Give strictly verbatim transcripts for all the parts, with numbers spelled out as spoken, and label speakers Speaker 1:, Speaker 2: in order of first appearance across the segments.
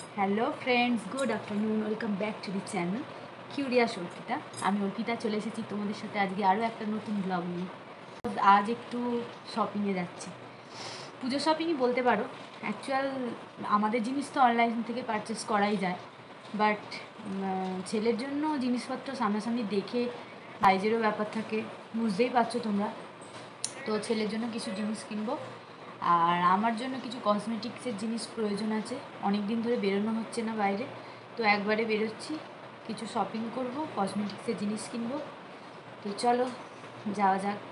Speaker 1: Hello friends, good afternoon, welcome back to the channel curious Arpita. আমি অর্পিতা চলে এসেছি তোমাদের সাথে আজকে আরও একটা নতুন ব্লগ নিয়ে। আজ একটু শপিংয়ে যাচ্ছি, পুজো শপিংই বলতে পারো। অ্যাকচুয়াল আমাদের জিনিস তো অনলাইন থেকে পারচেস করাই যায়, বাট ছেলের জন্য জিনিসপত্র সামনাসামনি দেখে সাইজেরও ব্যাপার থাকে, বুঝতেই পারছো তোমরা। তো ছেলের জন্য কিছু জিনিস কিনবো, আর আমার জন্য কিছু কসমেটিক্সের জিনিস প্রয়োজন আছে। অনেক দিন ধরে বেরোনো হচ্ছে না বাইরে, তো একবারে বেরোচ্ছি, কিছু শপিং করব, কসমেটিক্সের জিনিস কিনবো। তো চলো যাওয়া যাক।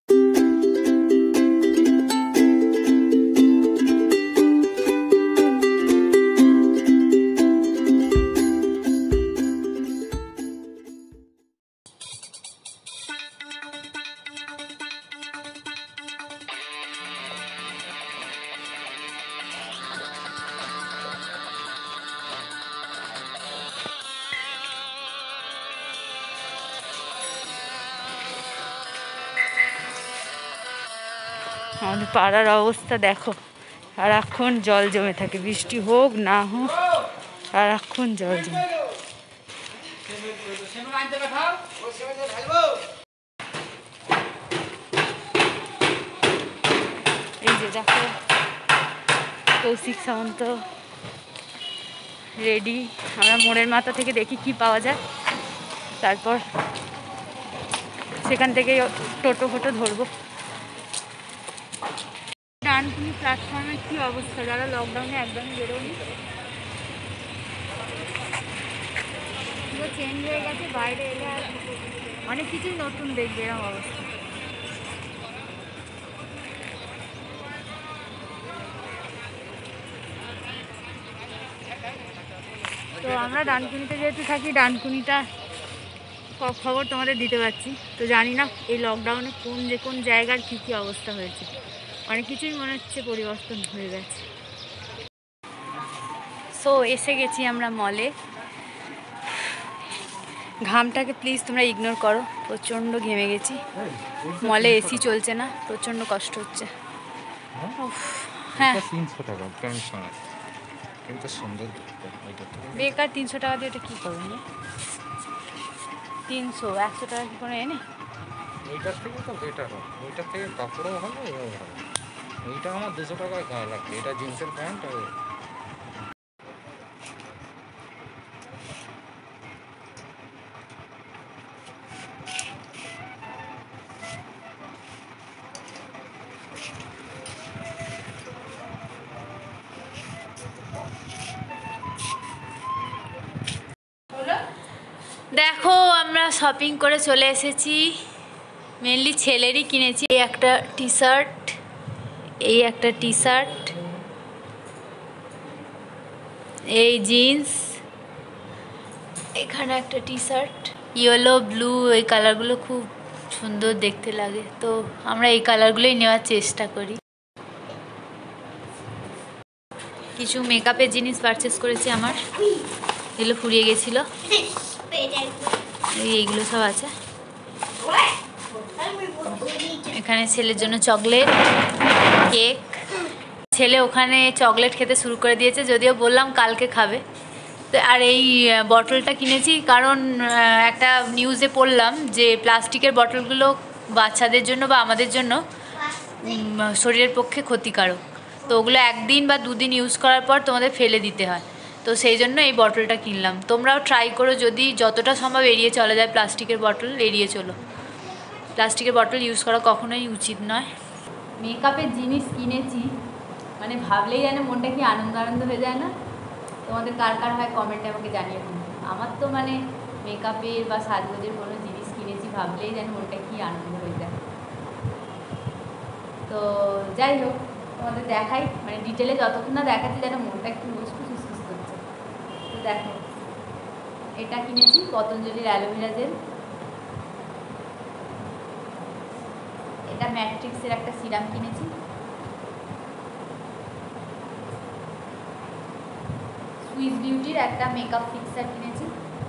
Speaker 1: আমাদের পাড়ার অবস্থা দেখো, সারাক্ষণ জল জমে থাকে, বৃষ্টি হোক না হোক সারাক্ষণ জল জমে। এই যে দেখো কৌশিক সামন্ত রেডি। আমরা মোড়ের মাথা থেকে দেখি কি পাওয়া যায়, তারপর সেখান থেকে টোটো ফোটো ধরবো। ডানকুনি প্ল্যাটফর্মের কী অবস্থা, যারা লকডাউনে একদমই বেরোনি, পুরো চেঞ্জ হয়ে গেছে। বাইরে এলে আর অনেক কিছুই নতুন দেখবে, এরকম অবস্থা। তো আমরা ডানকুনিতে যেহেতু থাকি, ডানকুনিটা খবর তোমাদের দিতে পারছি। তো জানি না এই লকডাউনে কোন যে কোন জায়গার কী কী অবস্থা হয়েছে, অনেক কিছুই মনে হচ্ছে পরিবর্তন হয়ে গেছে। সো এসে গেছি আমরা মলে। ঘামটাকে প্লিজ তোমরা ইগনোর করো, প্রচণ্ড ঘেমে গেছি। মলে এসি চলছে না, প্রচণ্ড কষ্ট হচ্ছে। হ্যাঁ বেকার তিনশো টাকা দিয়ে ওটা কী করবেন? তিনশো একশো টাকা কি করে এনে?
Speaker 2: ওইটার থেকে তো বেটার হয়, ওইটার থেকে কাপড়ও ভালো, এও ভালো। এইটা আমার দুশো টাকায় গায়ে লাগবে, এটা জিন্সের প্যান্ট। আর
Speaker 1: দেখো আমরা শপিং করে চলে এসেছি, মেনলি ছেলেরই কিনেছি। এই একটা টি শার্ট, এই একটা টি শার্ট, এই জিন্স, এখানে একটা টি শার্ট, ইয়েলো ব্লু, এই কালারগুলো খুব সুন্দর দেখতে লাগে, তো আমরা এই কালারগুলোই নেওয়ার চেষ্টা করি। কিছু মেকআপের জিনিস পারচেস করেছি আমার, এগুলো ফুরিয়ে গেছিলো, এইগুলো সব আছে। এখানে ছেলের জন্য চকলেট, কেক। ছেলে ওখানে চকলেট খেতে শুরু করে দিয়েছে, যদিও বললাম কালকে খাবে। তো আর এই বটলটা কিনেছি কারণ একটা নিউজে পড়লাম যে প্লাস্টিকের বটলগুলো বাচ্চাদের জন্য বা আমাদের জন্য শরীরের পক্ষে ক্ষতিকারক। তো ওগুলো একদিন বা দুদিন ইউজ করার পর তোমাদের ফেলে দিতে হয়। তো সেই জন্য এই বটলটা কিনলাম। তোমরাও ট্রাই করো, যদি যতটা সম্ভব এড়িয়ে চলা যায় প্লাস্টিকের বটল এড়িয়ে চলো। প্লাস্টিকের বটল ইউজ করা কখনোই উচিত নয়। মেকআপের জিনিস কিনেছি মানে ভাবলেই যেন মনটা কি আনন্দ আনন্দ হয়ে যায় না? তোমাদের কার কার হয় কমেন্টে আমাকে জানিয়ে দিন। আমার তো মানে মেকআপের বা সাজগোজের কোনো জিনিস কিনেছি ভাবলেই যেন মনটা কি আনন্দ হয়ে যায়। তো যাই হোক, তোমাদের দেখাই, মানে ডিটেলে যতক্ষণ না দেখাচ্ছি যেন মনটা একটু মুসকুস ফুসকুস করছে। তো দেখো, এটা কিনেছি পতঞ্জলির অ্যালোভেরা জেল, এটা ম্যাট্রিক্সের একটা সিরাম কিনেছি, সুইস বিউটির একটা মেকআপ ফিক্সার কিনেছি,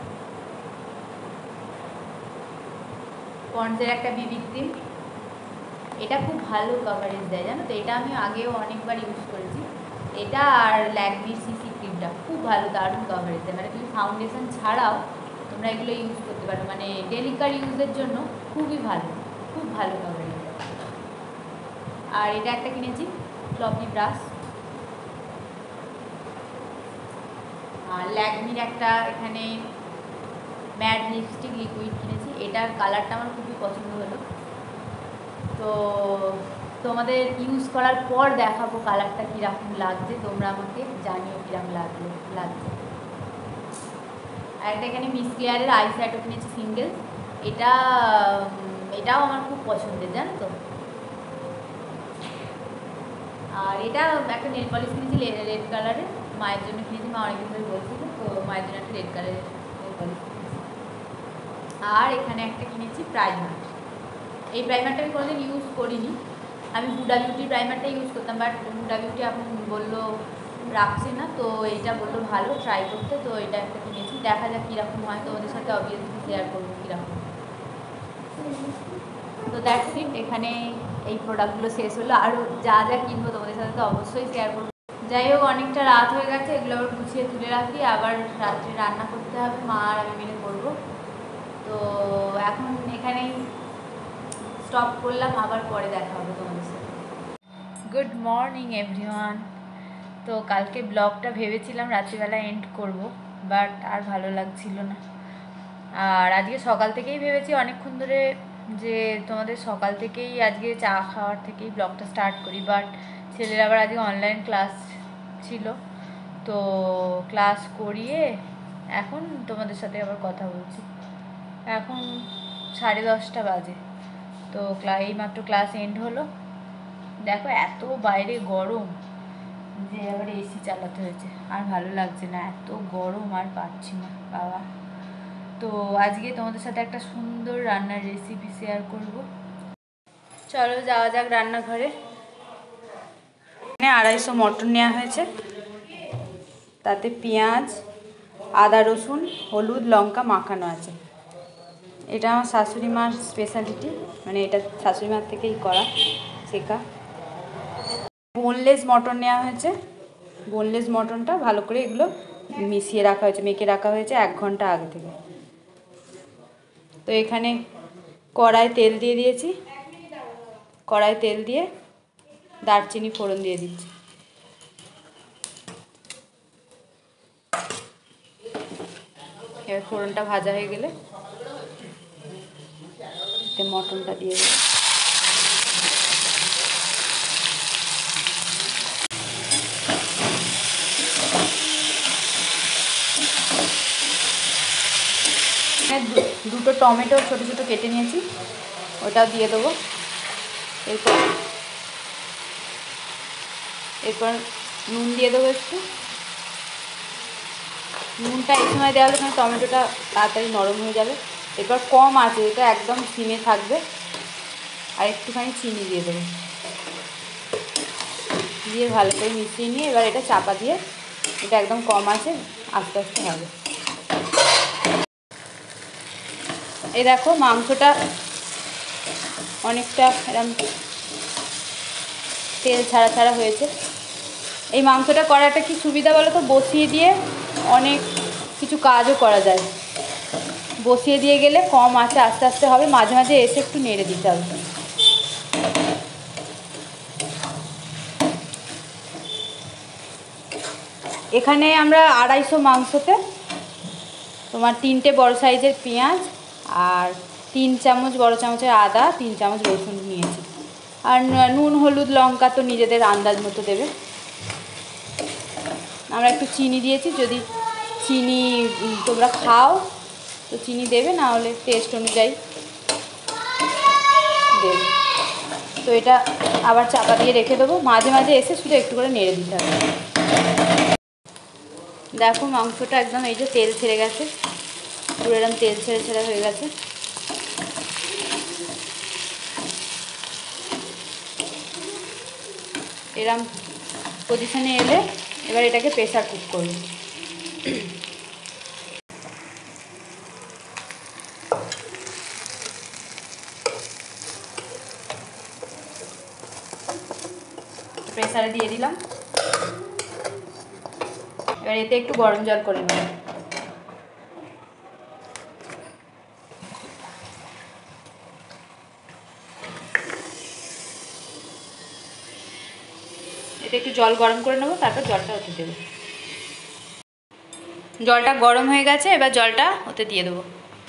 Speaker 1: পন্ডসের একটা বিবি ক্রিম, এটা খুব ভালো কভারেজ দেয় জানো তো, এটা আমি আগেও অনেকবার ইউজ করেছি। এটা আর ল্যাকমির সিসি ক্রিমটা খুব ভালো, দারুণ কভারেজ দেয়, মানে তুমি ফাউন্ডেশন ছাড়াও তোমরা এগুলো ইউজ করতে পারো, মানে ডেলিকার ইউজের জন্য খুবই ভালো, খুব ভালো কভারেজ। আর এটা একটা কিনেছি ফ্লপি ব্রাশ, আর ল্যাকমির একটা এখানে ম্যাট লিপস্টিক লিকুইড কিনেছি, এটার কালারটা আমার খুবই পছন্দ হলো। তো তোমাদের ইউজ করার পর দেখাবো কালারটা কীরকম লাগছে, তোমরা আমাকে জানিও কীরকম লাগলো লাগছে। আর একটা এখানে মিস ক্লিয়ারের আই শ্যাডো কিনেছি সিঙ্গেল, এটা এটাও আমার খুব পছন্দের, জানো তো। আর এটা একটা নেল পলিশ কিনেছি রেড কালারের, মায়ের জন্য কিনেছি, মা অনেকদিন ধরে বলছিল, তো মায়ের জন্য একটা রেড কালারের নেল পলিশ কিনেছি। আর এখানে একটা কিনেছি প্রাইমার, এই প্রাইমারটা আমি কোনোদিন ইউজ করিনি, আমি হুডা বিউটি প্রাইমারটা ইউজ করতাম, বাট হুডা বিউটি এখন বললো রাখছি না, তো এইটা বললো ভালো ট্রাই করতে, তো এটা একটা কিনেছি, দেখা যাক কীরকম হয়, তো ওদের সাথে অবভিয়াসলি শেয়ার করবো কীরকম। তো দ্যাটস ইট, এখানে এই প্রোডাক্টগুলো শেষ হলো, আরও যা যা কিনবো তোমাদের সাথে তো অবশ্যই শেয়ার করবো। যাই হোক, অনেকটা রাত হয়ে গেছে, এগুলো আবার গুছিয়ে তুলে রাখি, আবার রাত্রে রান্না করতে হবে, মা আর আমি মিলে করবো। তো এখন এখানেই স্টপ করলাম, আবার পরে দেখা হবে তোমাদের সাথে। Good morning everyone. তো কালকে ব্লগটা ভেবেছিলাম রাত্রিবেলা এন্ড করব, বাট আর ভালো লাগছিল না, আর আজকে সকাল থেকেই ভেবেছি অনেকক্ষণ ধরে যে তোমাদের সকাল থেকেই আজকে চা খাওয়ার থেকেই ব্লগটা স্টার্ট করি, বাট ছেলের আবার আজকে অনলাইন ক্লাস ছিল, তো ক্লাস করিয়ে এখন তোমাদের সাথে আবার কথা বলছি। এখন সাড়ে দশটা বাজে, তো এই মাত্র ক্লাস এন্ড হলো। দেখো এত বাইরে গরম যে আবার এসি চালাতে হয়েছে, আর ভালো লাগছে না, এত গরম আর পাচ্ছি না বাবা। তো আজকে তোমাদের সাথে একটা সুন্দর রান্নার রেসিপি শেয়ার করব, চলো যাওয়া যাক রান্নাঘরে। এখানে আড়াইশো মটন নেওয়া হয়েছে, তাতে পেঁয়াজ, আদা, রসুন, হলুদ, লঙ্কা মাখানো আছে। এটা আমার শাশুড়ি মার স্পেশালিটি, মানে এটা শাশুড়ি মার থেকেই করা শেখা। বোনলেস মটন নেওয়া হয়েছে, বোনলেস মটনটা ভালো করে এগুলো মিশিয়ে রাখা হয়েছে, মেখে রাখা হয়েছে এক ঘন্টা আগে থেকে। তো এখানে কড়াই তেল দিয়ে দিয়েছি, কড়াই তেল দিয়ে দারচিনি ফোড়ন দিয়ে দিচ্ছি। এবার ফোড়নটা ভাজা হয়ে গেলে মটনটা দিয়ে দেবো। দুটো টমেটো ছোটো ছোটো কেটে নিয়েছি, ওটাও দিয়ে দেবো। এরপর এরপর নুন দিয়ে দেবো একটু, নুনটা এই সময় দেওয়া হলে কারণ টমেটোটা তাড়াতাড়ি নরম হয়ে যাবে। এরপর কম আছে, এটা একদম সিমে থাকবে, আর একটুখানি চিনি দিয়ে দেবো, দিয়ে ভালো করে মিশিয়ে নিয়ে এবার এটা চাপা দিয়ে এটা একদম কম আছে আস্তে আস্তে হবে। এই দেখো মাংসটা অনেকটা এরকম তেল ছাড়া ছাড়া হয়েছে। এই মাংসটা করাটা কি সুবিধা বলো তো, বসিয়ে দিয়ে অনেক কিছু কাজও করা যায়, বসিয়ে দিয়ে গেলে কম আছে আস্তে আস্তে হবে, মাঝে মাঝে এসে একটু নেড়ে দিতে হবে। এখানে আমরা আড়াইশো মাংসতে তোমার তিনটে বড় সাইজের পেঁয়াজ আর তিন চামচ বড় চামচের আদা, তিন চামচ রসুন নিয়েছি, আর নুন হলুদ লঙ্কা তো নিজেদের আন্দাজ মতো দেবে। আমরা একটু চিনি দিয়েছি, যদি চিনি তোমরা খাও তো চিনি দেবে, না হলে টেস্ট অনুযায়ী দেবে। তো এটা আবার চাপা দিয়ে রেখে দেবো, মাঝে মাঝে এসে শুধু একটু করে নেড়ে দিতে হবে। দেখো মাংসটা একদম এই যে তেল ছেড়ে গেছে, পুরো এরকম তেল ছেড়ে ছেড়ে হয়ে গেছে। এরকম পজিশনে এলে এবার এটাকে প্রেসার কুক করব। প্রেসারে দিয়ে দিলাম। এবার এতে একটু গরম জল করে নেব। এতে একটু জল গরম করে নেবো, তারপর জলটা ওতে দেবো। জলটা গরম হয়ে গেছে, এবার জলটা ওতে দিয়ে দেবো।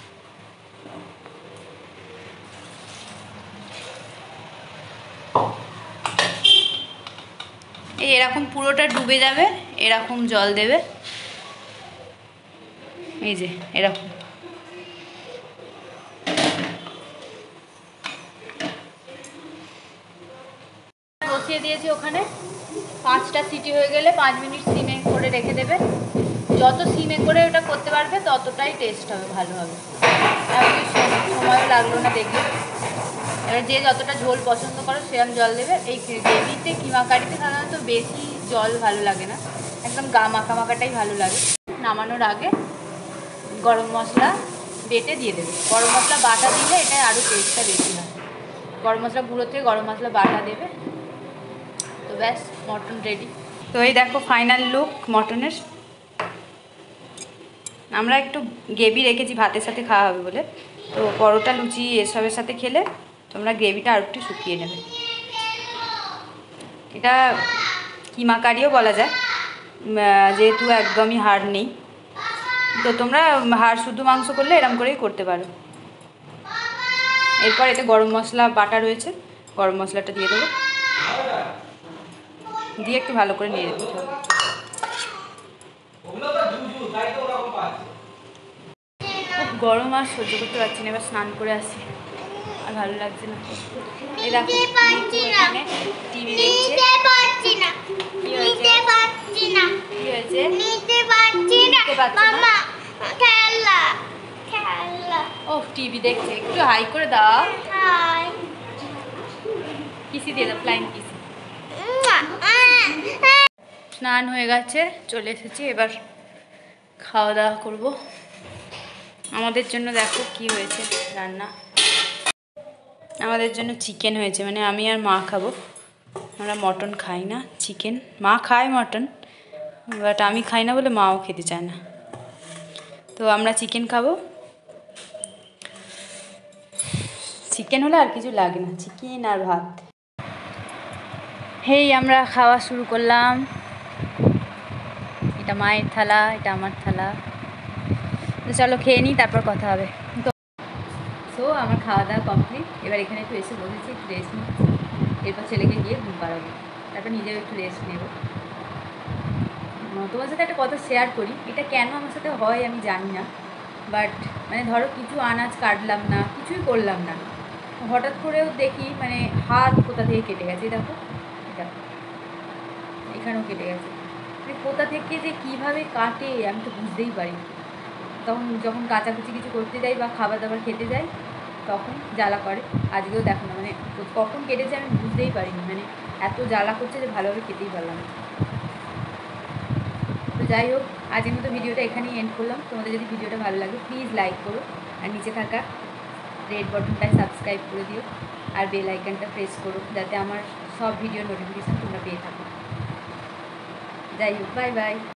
Speaker 1: এই এরকম পুরোটা ডুবে যাবে, এরকম জল দেবে, এই যে এরকম। বসিয়ে দিয়েছি ওখানে, পাঁচটা সিটি হয়ে গেলে পাঁচ মিনিট সিমে করে রেখে দেবে। যত সিমে করে ওটা করতে পারবে ততটাই টেস্ট হবে, ভালো হবে। এমনকি সময়ও লাগলো না দেখবে। এবার যে যতটা ঝোল পছন্দ করো সেরকম জল দেবে। এই গ্রেভিতে কিমা কারিতে সাধারণত বেশি জল ভালো লাগে না, একদম গা মাখা মাখাটাই ভালো লাগে। নামানোর আগে গরম মশলা বেটে দিয়ে দেবে। গরম মশলা বাটা দিলে এটা আরও টেস্টটা বেশি হয়। গরম মশলা গুঁড়ো থেকে গরম মশলা বাটা দেবে। তো ব্যাস, মটন রেডি। তো এই দেখো ফাইনাল লুক মটনের। আমরা একটু গ্রেভি রেখেছি ভাতের সাথে খাওয়া হবে বলে, তো পরোটা লুচি এসবের সাথে খেলে তোমরা গ্রেভিটা আর একটু শুকিয়ে নেবে। এটা কিমা কারিও বলা যায়, যেহেতু একদমই হাড় নেই। তো তোমরা হাড় শুধু মাংস করলে এরম করেই করতে পারো। এরপর এতে গরম মশলা বাটা রয়েছে, গরম মশলাটা দিয়ে দেবো, দিয়ে একটু ভালো করে নিয়ে দিতে হবে। খুব গরম আর সহ্য করতে পারছি না, এবার স্নান করে আসি, আর ভালো লাগছে না। এই দেখো এখানে টিভি দেখছে। কি হয়েছে? কি হয়েছে? ও টিভি দেখছে, একটু হাই করে দাও। কিসি দিয়ে দাও, ফ্লাইং কিসি। স্নান হয়ে গেছে, চলে এসেছি, এবার খাওয়া দাওয়া করবো। আমাদের জন্য দেখো কি হয়েছে রান্না। আমাদের জন্য চিকেন হয়েছে, মানে আমি আর মা খাবো। আমরা মটন খাই না, চিকেন। মা খায় মটন, বাট আমি খাই না বলে মাও খেতে চায় না। তো আমরা চিকেন খাবো। চিকেন হলে আর কিছু লাগে না, চিকেন আর ভাত। হেই আমরা খাওয়া শুরু করলাম। এটা মায়ের থালা, এটা আমার থালা। তো চলো খেয়ে নিই, তারপর কথা হবে। তো তো আমার খাওয়া দাওয়া কমপ্লিট। এবার এখানে একটু এসে বসেছি, একটু রেস্ট নিচ্ছি। এরপর ছেলেকে গিয়ে ঘুম পাড়াবো, তারপর নিজেও একটু রেস্ট নেব। তোমার সাথে একটা কথা শেয়ার করি, এটা কেন আমার সাথে হয় আমি জানি না, বাট মানে ধরো কিছু আনাজ কাটলাম না, কিছুই করলাম না, হঠাৎ করেও দেখি মানে হাত কোথা থেকে কেটে গেছে। দেখো এটা এখানেও কেটে গেছে, মানে কোথা থেকে যে কীভাবে কাটে আমি তো বুঝতেই পারি। তখন যখন কাচাকুচি কিছু করতে যাই বা খাবার দাবার খেতে যাই তখন জ্বালা করে। আজকেও দেখো না, মানে কখন কেটেছে আমি বুঝতেই পারিনি, মানে এত জ্বালা করছে যে ভালোভাবে খেতেই পারলাম না। তো যাই হোক, আজকের মতো ভিডিওটা এখানেই এন্ড করলাম। তোমাদের যদি ভিডিওটা ভালো লাগে প্লিজ লাইক করো, আর নিচে থাকা রেড বাটনটায় সাবস্ক্রাইব করে দিও, আর বেল আইকনটা প্রেস করো, যাতে আমার সব ভিডিও নোটিফিকেশান তোমরা পেয়ে থাকো। যাই হোক, বাই বাই।